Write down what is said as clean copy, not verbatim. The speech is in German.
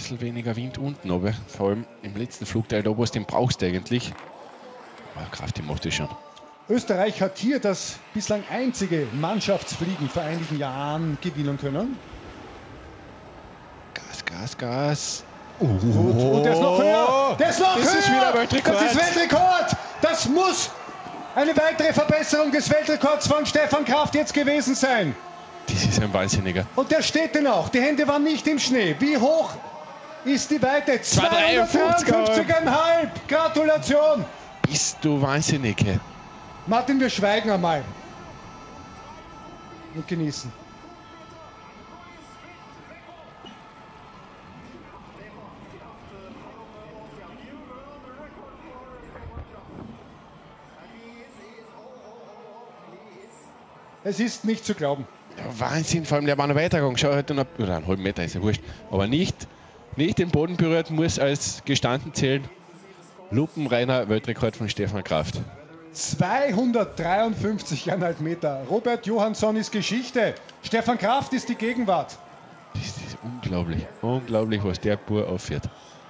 bisschen weniger Wind unten, aber vor allem im letzten Flugteil, da wo es den brauchst eigentlich. Aber Kraft, die macht das schon. Österreich hat hier das bislang einzige Mannschaftsfliegen vor einigen Jahren gewinnen können. Gas, Gas, Gas. Und der ist noch höher. Der ist noch höher. Das ist wieder Weltrekord. Das ist Weltrekord. Das muss eine weitere Verbesserung des Weltrekords von Stefan Kraft jetzt gewesen sein. Das ist ein Wahnsinniger. Und der steht denn auch. Die Hände waren nicht im Schnee. Wie hoch ist die Weite? 253,5. Gratulation. Bist du wahnsinnig? Martin, wir schweigen einmal. Und genießen. Es ist nicht zu glauben. Ja, Wahnsinn, vor allem der war noch weitergegangen. Schau, halt noch, oder einen halben Meter ist ja wurscht. Aber nicht den Boden berührt, muss als gestanden zählen. Lupenreiner Weltrekord von Stefan Kraft. 253,5 Meter. Robert Johansson ist Geschichte. Stefan Kraft ist die Gegenwart. Das ist unglaublich. Unglaublich, was der Bub aufführt.